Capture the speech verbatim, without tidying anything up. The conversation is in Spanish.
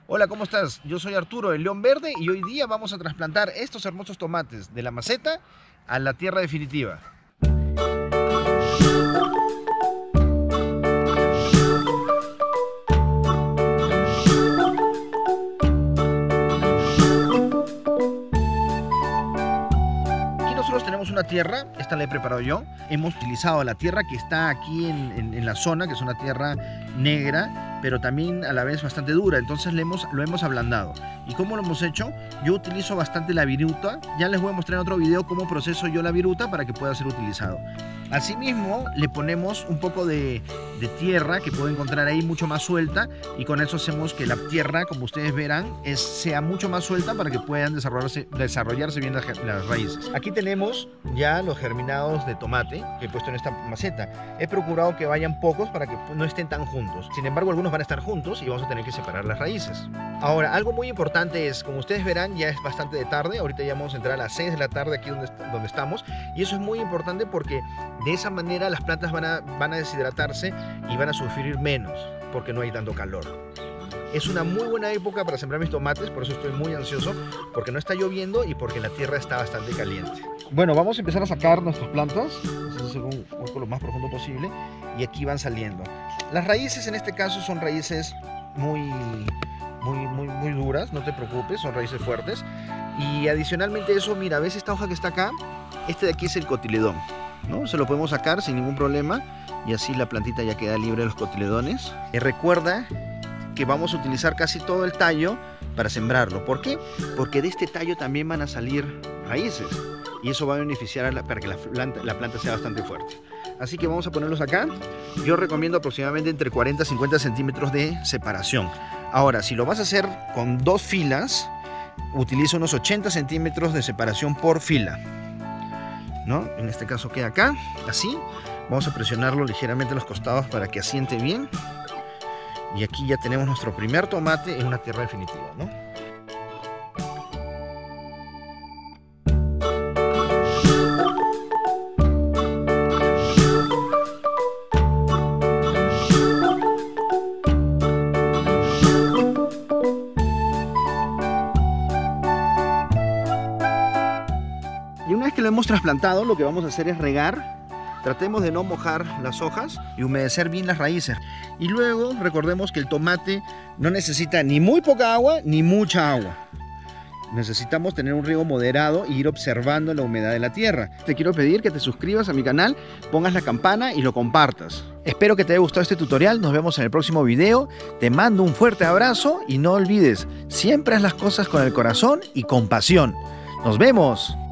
Hola, ¿cómo estás? Yo soy Arturo, el León Verde, y hoy día vamos a trasplantar estos hermosos tomates de la maceta a la tierra definitiva. Aquí nosotros tenemos una tierra, esta la he preparado yo. Hemos utilizado la tierra que está aquí en, en, en la zona, que es una tierra negra, pero también a la vez bastante dura, entonces le hemos, lo hemos ablandado. ¿Y cómo lo hemos hecho? Yo utilizo bastante la viruta, ya les voy a mostrar en otro video cómo proceso yo la viruta para que pueda ser utilizado. Asimismo le ponemos un poco de, de tierra que puedo encontrar ahí mucho más suelta, y con eso hacemos que la tierra, como ustedes verán, es, sea mucho más suelta para que puedan desarrollarse, desarrollarse bien las, las raíces. Aquí tenemos ya los germinados de tomate que he puesto en esta maceta. He procurado que vayan pocos para que no estén tan juntos. Sin embargo, algunos van a estar juntos y vamos a tener que separar las raíces. Ahora, algo muy importante es, como ustedes verán, ya es bastante de tarde. Ahorita ya vamos a entrar a las seis de la tarde aquí donde, donde estamos, y eso es muy importante porque de esa manera las plantas van a, van a deshidratarse y van a sufrir menos porque no hay tanto calor. Es una muy buena época para sembrar mis tomates, por eso estoy muy ansioso, porque no está lloviendo y porque la tierra está bastante caliente. Bueno, vamos a empezar a sacar nuestras plantas, vamos a hacer un hueco lo más profundo posible, y aquí van saliendo. Las raíces en este caso son raíces muy, muy, muy, muy duras, no te preocupes, son raíces fuertes. Y adicionalmente a eso, mira, ¿ves esta hoja que está acá? Este de aquí es el cotiledón, ¿no? Se lo podemos sacar sin ningún problema y así la plantita ya queda libre de los cotiledones. Y recuerda que vamos a utilizar casi todo el tallo para sembrarlo. ¿Por qué? Porque de este tallo también van a salir raíces y eso va a beneficiar a la, para que la planta, la planta sea bastante fuerte. Así que vamos a ponerlos acá. Yo recomiendo aproximadamente entre cuarenta a cincuenta centímetros de separación. Ahora, si lo vas a hacer con dos filas, utiliza unos ochenta centímetros de separación por fila, ¿no? En este caso queda acá, así. Vamos a presionarlo ligeramente a los costados para que asiente bien. Y aquí ya tenemos nuestro primer tomate en una tierra definitiva, ¿no? Y una vez que lo hemos trasplantado, lo que vamos a hacer es regar. Tratemos de no mojar las hojas y humedecer bien las raíces. Y luego recordemos que el tomate no necesita ni muy poca agua ni mucha agua. Necesitamos tener un riego moderado e ir observando la humedad de la tierra. Te quiero pedir que te suscribas a mi canal, pongas la campana y lo compartas. Espero que te haya gustado este tutorial. Nos vemos en el próximo video. Te mando un fuerte abrazo y no olvides, siempre haz las cosas con el corazón y con pasión. ¡Nos vemos!